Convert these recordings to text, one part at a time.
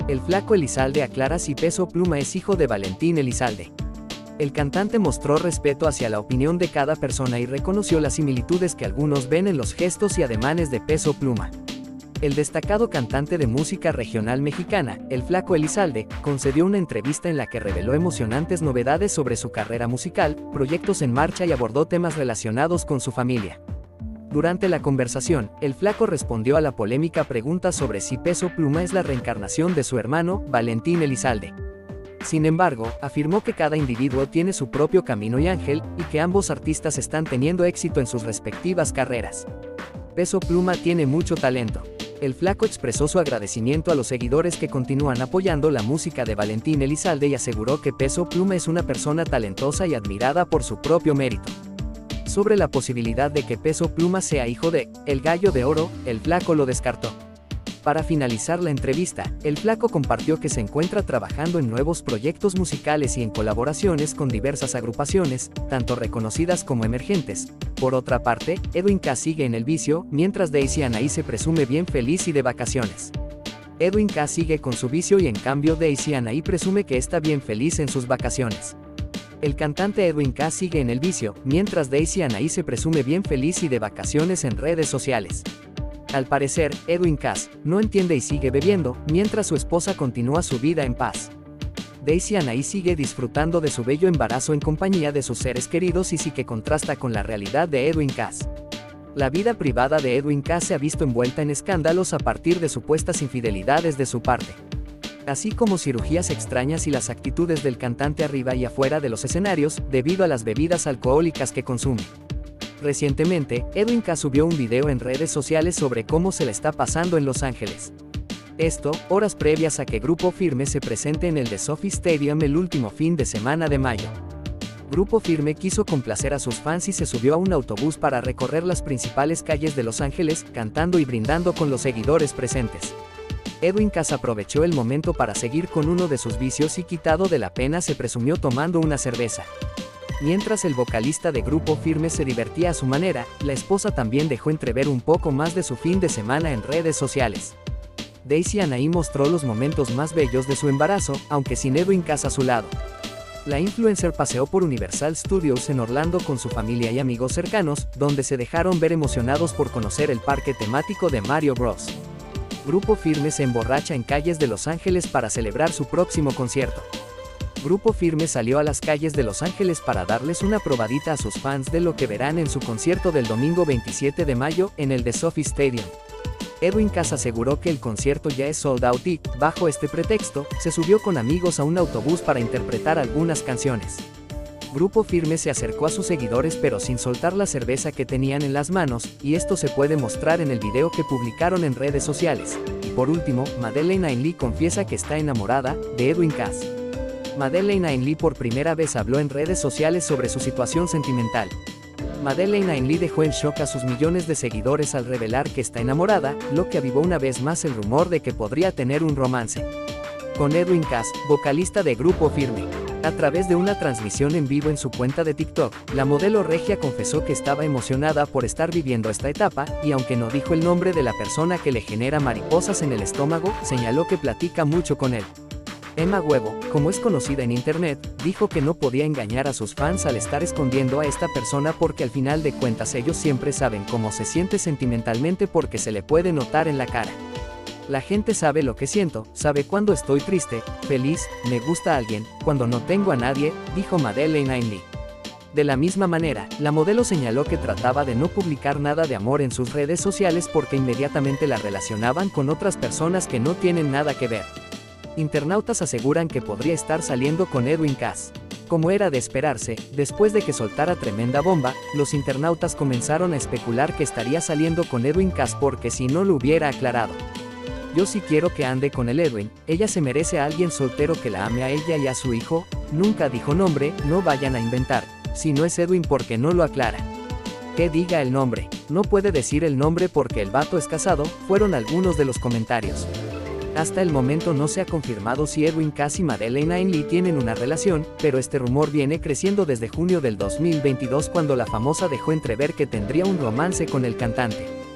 El Flaco Elizalde aclara si Peso Pluma es hijo de Valentín Elizalde. El cantante mostró respeto hacia la opinión de cada persona y reconoció las similitudes que algunos ven en los gestos y ademanes de Peso Pluma. El destacado cantante de música regional mexicana, El Flaco Elizalde, concedió una entrevista en la que reveló emocionantes novedades sobre su carrera musical, proyectos en marcha y abordó temas relacionados con su familia. Durante la conversación, el Flaco respondió a la polémica pregunta sobre si Peso Pluma es la reencarnación de su hermano, Valentín Elizalde. Sin embargo, afirmó que cada individuo tiene su propio camino y ángel, y que ambos artistas están teniendo éxito en sus respectivas carreras. Peso Pluma tiene mucho talento. El Flaco expresó su agradecimiento a los seguidores que continúan apoyando la música de Valentín Elizalde y aseguró que Peso Pluma es una persona talentosa y admirada por su propio mérito. Sobre la posibilidad de que Peso Pluma sea hijo de El Gallo de Oro, el Flaco lo descartó. Para finalizar la entrevista, el Flaco compartió que se encuentra trabajando en nuevos proyectos musicales y en colaboraciones con diversas agrupaciones, tanto reconocidas como emergentes. Por otra parte, Edwin Cass sigue en el vicio, mientras Daisy Anaí se presume bien feliz y de vacaciones. Edwin Cass sigue con su vicio y en cambio Daisy Anaí presume que está bien feliz en sus vacaciones. El cantante Edwin Cass sigue en el vicio, mientras Daisy Anaí se presume bien feliz y de vacaciones en redes sociales. Al parecer, Edwin Cass no entiende y sigue bebiendo, mientras su esposa continúa su vida en paz. Daisy Anaí sigue disfrutando de su bello embarazo en compañía de sus seres queridos y sí que contrasta con la realidad de Edwin Cass. La vida privada de Edwin Cass se ha visto envuelta en escándalos a partir de supuestas infidelidades de su parte, así como cirugías extrañas y las actitudes del cantante arriba y afuera de los escenarios, debido a las bebidas alcohólicas que consume. Recientemente, Edwin Cass subió un video en redes sociales sobre cómo se le está pasando en Los Ángeles. Esto, horas previas a que Grupo Firme se presente en el The SoFi Stadium el último fin de semana de mayo. Grupo Firme quiso complacer a sus fans y se subió a un autobús para recorrer las principales calles de Los Ángeles, cantando y brindando con los seguidores presentes. Edwin Cass aprovechó el momento para seguir con uno de sus vicios y quitado de la pena se presumió tomando una cerveza. Mientras el vocalista de Grupo Firme se divertía a su manera, la esposa también dejó entrever un poco más de su fin de semana en redes sociales. Daisy Anaí mostró los momentos más bellos de su embarazo, aunque sin Edwin Cass a su lado. La influencer paseó por Universal Studios en Orlando con su familia y amigos cercanos, donde se dejaron ver emocionados por conocer el parque temático de Mario Bros. Grupo Firme se emborracha en calles de Los Ángeles para celebrar su próximo concierto. Grupo Firme salió a las calles de Los Ángeles para darles una probadita a sus fans de lo que verán en su concierto del domingo 27 de mayo en el The SoFi Stadium. Edwin Cass aseguró que el concierto ya es sold out y, bajo este pretexto, se subió con amigos a un autobús para interpretar algunas canciones. Grupo Firme se acercó a sus seguidores pero sin soltar la cerveza que tenían en las manos, y esto se puede mostrar en el video que publicaron en redes sociales. Y por último, Madeline Ainley confiesa que está enamorada de Edwin Cass. Madeline Ainley por primera vez habló en redes sociales sobre su situación sentimental. Madeline Ainley dejó en shock a sus millones de seguidores al revelar que está enamorada, lo que avivó una vez más el rumor de que podría tener un romance con Edwin Cass, vocalista de Grupo Firme. A través de una transmisión en vivo en su cuenta de TikTok, la modelo regia confesó que estaba emocionada por estar viviendo esta etapa, y aunque no dijo el nombre de la persona que le genera mariposas en el estómago, señaló que platica mucho con él. Emma Huevo, como es conocida en internet, dijo que no podía engañar a sus fans al estar escondiendo a esta persona porque al final de cuentas ellos siempre saben cómo se siente sentimentalmente porque se le puede notar en la cara. La gente sabe lo que siento, sabe cuando estoy triste, feliz, me gusta a alguien, cuando no tengo a nadie, dijo Madeline Ainley. De la misma manera, la modelo señaló que trataba de no publicar nada de amor en sus redes sociales porque inmediatamente la relacionaban con otras personas que no tienen nada que ver. Internautas aseguran que podría estar saliendo con Edwin Cass. Como era de esperarse, después de que soltara tremenda bomba, los internautas comenzaron a especular que estaría saliendo con Edwin Cass porque si no lo hubiera aclarado. Yo sí quiero que ande con el Edwin, ella se merece a alguien soltero que la ame a ella y a su hijo, nunca dijo nombre, no vayan a inventar, si no es Edwin porque no lo aclara. Que diga el nombre, no puede decir el nombre porque el vato es casado, fueron algunos de los comentarios. Hasta el momento no se ha confirmado si Edwin Cass y Madeline Ainley tienen una relación, pero este rumor viene creciendo desde junio del 2022 cuando la famosa dejó entrever que tendría un romance con el cantante.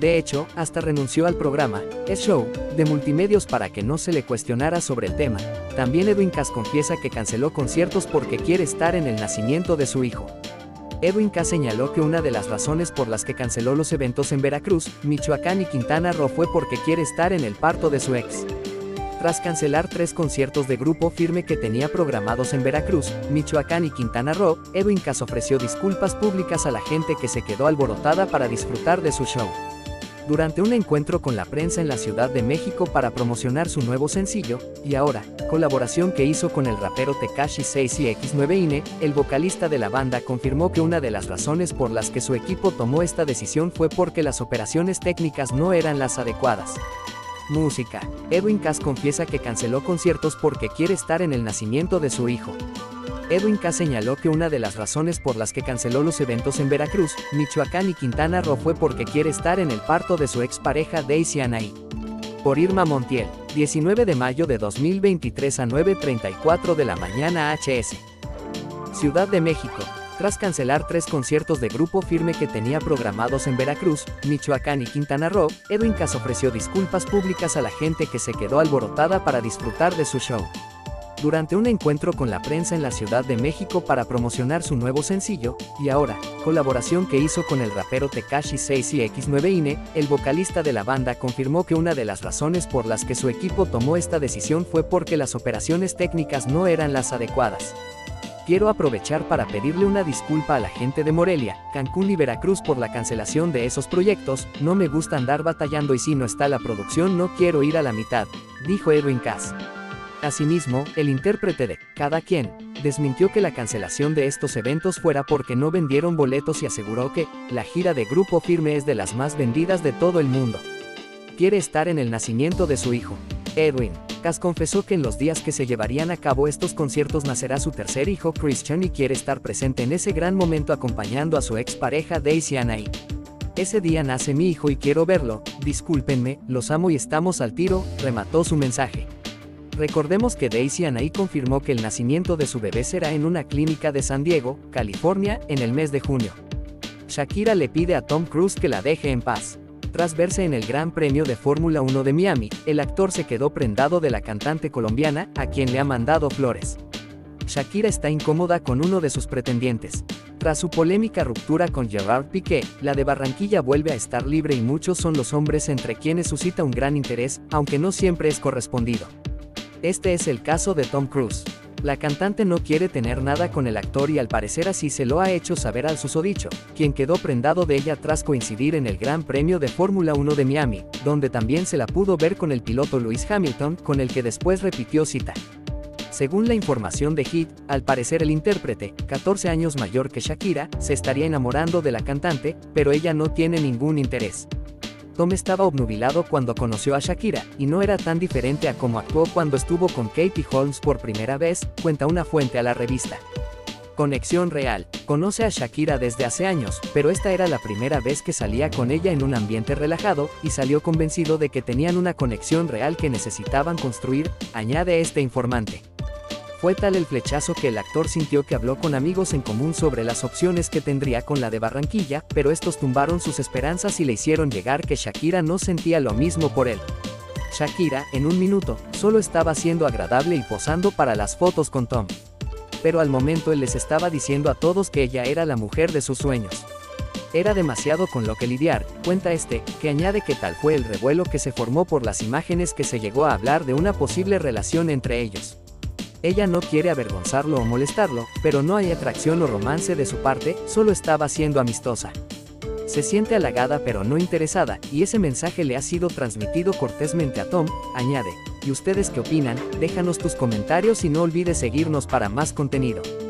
De hecho, hasta renunció al programa, S-Show, de Multimedios para que no se le cuestionara sobre el tema. También Edwin Cass confiesa que canceló conciertos porque quiere estar en el nacimiento de su hijo. Edwin Cass señaló que una de las razones por las que canceló los eventos en Veracruz, Michoacán y Quintana Roo fue porque quiere estar en el parto de su ex. Tras cancelar 3 conciertos de Grupo Firme que tenía programados en Veracruz, Michoacán y Quintana Roo, Edwin Cass ofreció disculpas públicas a la gente que se quedó alborotada para disfrutar de su show. Durante un encuentro con la prensa en la Ciudad de México para promocionar su nuevo sencillo, Y Ahora, colaboración que hizo con el rapero Tekashi 6 y X9ine, el vocalista de la banda confirmó que una de las razones por las que su equipo tomó esta decisión fue porque las operaciones técnicas no eran las adecuadas. Música. Edwin Cass confiesa que canceló conciertos porque quiere estar en el nacimiento de su hijo. Edwin Cass señaló que una de las razones por las que canceló los eventos en Veracruz, Michoacán y Quintana Roo fue porque quiere estar en el parto de su expareja Daisy Anaí. Por Irma Montiel, 19 de mayo de 2023 a 9:34 de la mañana HS. Ciudad de México. Tras cancelar 3 conciertos de Grupo Firme que tenía programados en Veracruz, Michoacán y Quintana Roo, Edwin Cass ofreció disculpas públicas a la gente que se quedó alborotada para disfrutar de su show. Durante un encuentro con la prensa en la Ciudad de México para promocionar su nuevo sencillo, Y Ahora, colaboración que hizo con el rapero Tekashi 6 y X9ine, el vocalista de la banda confirmó que una de las razones por las que su equipo tomó esta decisión fue porque las operaciones técnicas no eran las adecuadas. Quiero aprovechar para pedirle una disculpa a la gente de Morelia, Cancún y Veracruz por la cancelación de esos proyectos. No me gusta andar batallando y si no está la producción no quiero ir a la mitad, dijo Edwin Cass. Asimismo, el intérprete de Cada Quien desmintió que la cancelación de estos eventos fuera porque no vendieron boletos y aseguró que la gira de Grupo Firme es de las más vendidas de todo el mundo. Quiere estar en el nacimiento de su hijo. Edwin Cass confesó que en los días que se llevarían a cabo estos conciertos nacerá su tercer hijo Christian y quiere estar presente en ese gran momento acompañando a su expareja Daisy Anaí. Ese día nace mi hijo y quiero verlo, discúlpenme, los amo y estamos al tiro, remató su mensaje. Recordemos que Daisy Anaí confirmó que el nacimiento de su bebé será en una clínica de San Diego, California, en el mes de junio. Shakira le pide a Tom Cruise que la deje en paz. Tras verse en el Gran Premio de Fórmula 1 de Miami, el actor se quedó prendado de la cantante colombiana, a quien le ha mandado flores. Shakira está incómoda con uno de sus pretendientes. Tras su polémica ruptura con Gerard Piqué, la de Barranquilla vuelve a estar libre y muchos son los hombres entre quienes suscita un gran interés, aunque no siempre es correspondido. Este es el caso de Tom Cruise. La cantante no quiere tener nada con el actor y al parecer así se lo ha hecho saber al susodicho, quien quedó prendado de ella tras coincidir en el Gran Premio de Fórmula 1 de Miami, donde también se la pudo ver con el piloto Lewis Hamilton, con el que después repitió cita. Según la información de Hit, al parecer el intérprete, 14 años mayor que Shakira, se estaría enamorando de la cantante, pero ella no tiene ningún interés. Tom estaba obnubilado cuando conoció a Shakira, y no era tan diferente a cómo actuó cuando estuvo con Katie Holmes por primera vez, cuenta una fuente a la revista. Conexión real. Conoce a Shakira desde hace años, pero esta era la primera vez que salía con ella en un ambiente relajado, y salió convencido de que tenían una conexión real que necesitaban construir, añade este informante. Fue tal el flechazo que el actor sintió que habló con amigos en común sobre las opciones que tendría con la de Barranquilla, pero estos tumbaron sus esperanzas y le hicieron llegar que Shakira no sentía lo mismo por él. Shakira, en un minuto, solo estaba siendo agradable y posando para las fotos con Tom. Pero al momento él les estaba diciendo a todos que ella era la mujer de sus sueños. Era demasiado con lo que lidiar, cuenta que añade que tal fue el revuelo que se formó por las imágenes que se llegó a hablar de una posible relación entre ellos. Ella no quiere avergonzarlo o molestarlo, pero no hay atracción o romance de su parte, solo estaba siendo amistosa. Se siente halagada pero no interesada, y ese mensaje le ha sido transmitido cortésmente a Tom, añade. ¿Y ustedes qué opinan? Déjanos tus comentarios y no olvides seguirnos para más contenido.